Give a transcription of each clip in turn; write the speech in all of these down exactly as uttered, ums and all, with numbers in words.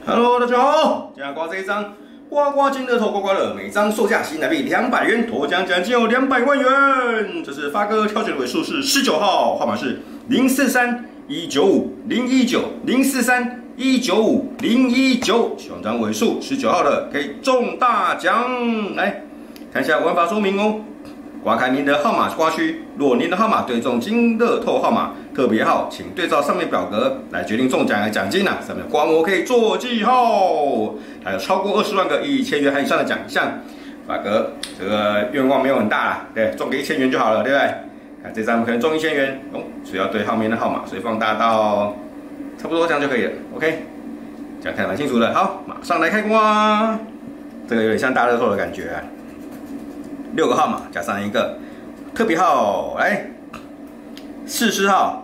Hello， 大家好，今天刮这一张刮刮金乐透刮刮乐，每张售价新台币两百元，头奖奖金有两百万元。这是发哥挑选的尾数是十九号，号码是零四三一九五零一九零四三一九五零一九，希望张尾数十九号的可以中大奖。来看一下玩法说明哦。 刮开您的号码刮区，若您的号码对中金乐透号码特别号，请对照上面表格来决定中奖的奖金啊。上面刮膜可以做记号，还有超过二十万个一千元和以上的奖项。法哥这个愿望没有很大啦，对，中个一千元就好了，对不对？看这张可能中一千元，哦，只要对后面的号码，所以放大到差不多这样就可以了。OK， 这样看得蛮清楚的。好，马上来开刮，这个有点像大乐透的感觉啊。 六个号码加上一个特别号，来四十号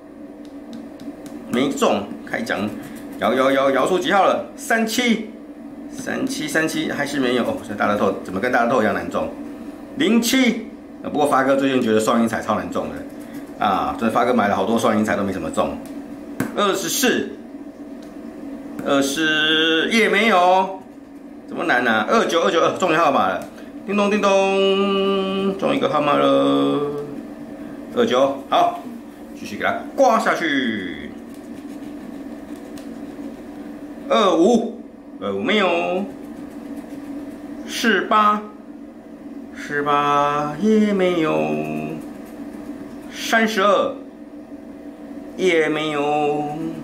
没中，开奖，摇摇摇摇出几号了？三七三七三七还是没有哦，这大乐透怎么跟大乐透一样难中？零七，不过发哥最近觉得双赢彩超难中的啊，这发哥买了好多双赢彩都没怎么中。二十四，二十也没有，怎么难呢、啊？二九二九二中一号码了。 叮咚叮咚，中一个号码了，二九，好，继续给它刮下去。二五，二五没有，四八，四八也没有，三十二也没有。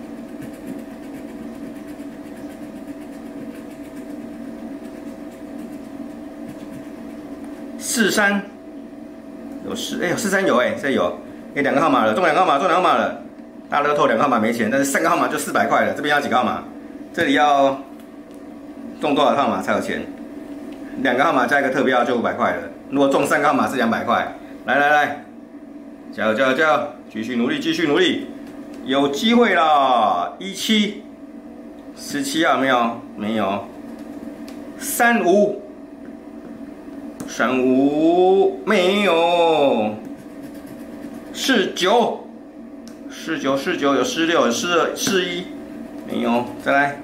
四三有四哎有四三有哎这有哎两个号码了，中两个号码中两个号码了，大乐透两个号码没钱，但是三个号码就四百块了。这边要几个号码？这里要中多少号码才有钱？两个号码加一个特别号就五百块了。如果中三个号码是两百块。来来来，加油加油加油！继续努力继续努力，有机会啦！一七十七号没有没有，三五。 三五没有，四九，四九四九有四六有四二四一没有，再来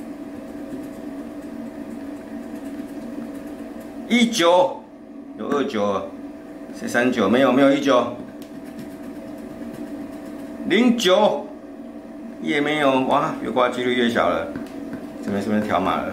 一九有二九，是三九没有没有一九，零九也没有，哇，越刮几率越小了，这边是不是条码了？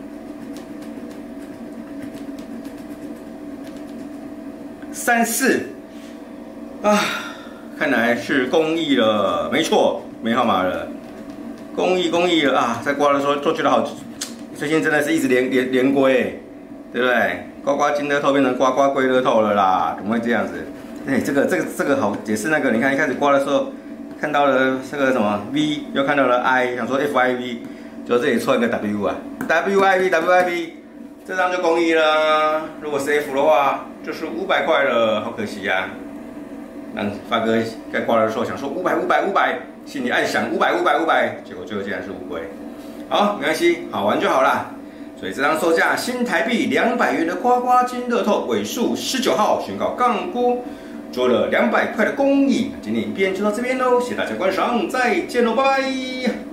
三四啊，看来是公益了，没错，没号码了，公益公益了啊！在刮的时候都觉得好，最近真的是一直连连连归，对不对？刮刮金乐透变成刮刮龟乐透了啦，怎么会这样子？哎，这个这个这个好，也是那个，你看一开始刮的时候看到了这个什么 V， 又看到了 I， 想说 F I V， 就这里错一个 W 啊 ，W I V W I V。 这张就公益了，如果是 F 的话，就是五百块了，好可惜呀、啊。让发哥该刮的时候想说五百五百五百，心里暗想五百五百五百，结果最后竟然是乌龟。好，没关系，好玩就好啦。所以这张售价新台币两百元的刮刮金乐透尾数十九号宣告杠估，做了两百块的公益。今天影片就到这边喽，谢谢大家观赏，再见喽，拜拜。